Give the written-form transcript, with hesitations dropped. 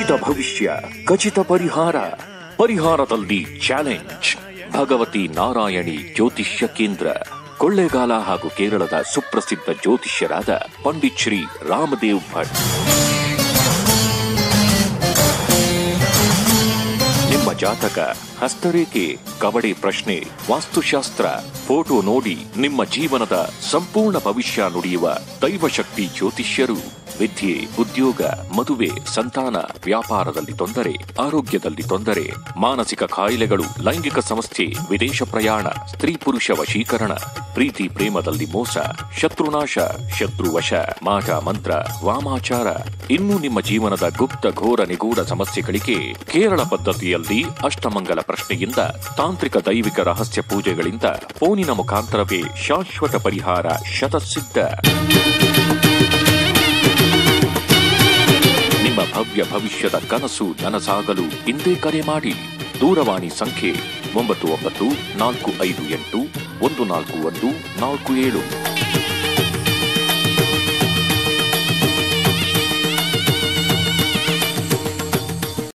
ಖಚಿತ ಭವಿಷ್ಯ, ಖಚಿತ ಪರಿಹಾರ, ಪರಿಹಾರದಲ್ಲಿ ಚಾಲೆಂಜ್. ಭಗವತಿ ನಾರಾಯಣಿ ಜ್ಯೋತಿಷ್ಯ ಕೇಂದ್ರ, ಕೊಳ್ಳೇಗಾಲ ಹಾಗೂ ಕೇರಳದ ಸುಪ್ರಸಿದ್ಧ ಜ್ಯೋತಿಷ್ಯರಾದ ಪಂಡಿತ್ ಶ್ರೀ ರಾಮದೇವ್ ಭಟ್. ನಿಮ್ಮ ಜಾತಕ, ಹಸ್ತರೇಖೆ, ಕವಡೆ ಪ್ರಶ್ನೆ, ವಾಸ್ತುಶಾಸ್ತ್ರ, ಫೋಟೋ ನೋಡಿ ನಿಮ್ಮ ಜೀವನದ ಸಂಪೂರ್ಣ ಭವಿಷ್ಯ ನುಡಿಯುವ ದೈವಶಕ್ತಿ ಜ್ಯೋತಿಷ್ಯರು. ವಿದ್ಯೆ, ಉದ್ಯೋಗ, ಮದುವೆ, ಸಂತಾನ, ವ್ಯಾಪಾರದಲ್ಲಿ ತೊಂದರೆ, ಆರೋಗ್ಯದಲ್ಲಿ ತೊಂದರೆ, ಮಾನಸಿಕ ಕಾಯಿಲೆಗಳು, ಲೈಂಗಿಕ ಸಮಸ್ಯೆ, ವಿದೇಶ ಪ್ರಯಾಣ, ಸ್ತ್ರೀ ಪುರುಷ ವಶೀಕರಣ, ಪ್ರೀತಿ ಪ್ರೇಮದಲ್ಲಿ ಮೋಸ, ಶತ್ರುನಾಶ, ಶತ್ರುವಶ, ಮಾಟ ಮಂತ್ರ, ವಾಮಾಚಾರ, ಇನ್ನೂ ನಿಮ್ಮ ಜೀವನದ ಗುಪ್ತ ಘೋರ ನಿಗೂಢ ಸಮಸ್ಯೆಗಳಿಗೆ ಕೇರಳ ಪದ್ಧತಿಯಲ್ಲಿ ಅಷ್ಟಮಂಗಲ ಪ್ರಶ್ನೆಯಿಂದ, ತಾಂತ್ರಿಕ ದೈವಿಕ ರಹಸ್ಯ ಪೂಜೆಗಳಿಂದ, ಫೋನಿನ ಮುಖಾಂತರವೇ ಶಾಶ್ವತ ಪರಿಹಾರ ಶತಸಿದ್ಧ. ನಿಮ್ಮ ಭವ್ಯ ಭವಿಷ್ಯದ ಕನಸು ನನಸಾಗಲು ಇಂದೇ ಕರೆ ಮಾಡಿ. ದೂರವಾಣಿ ಸಂಖ್ಯೆ 9945814147.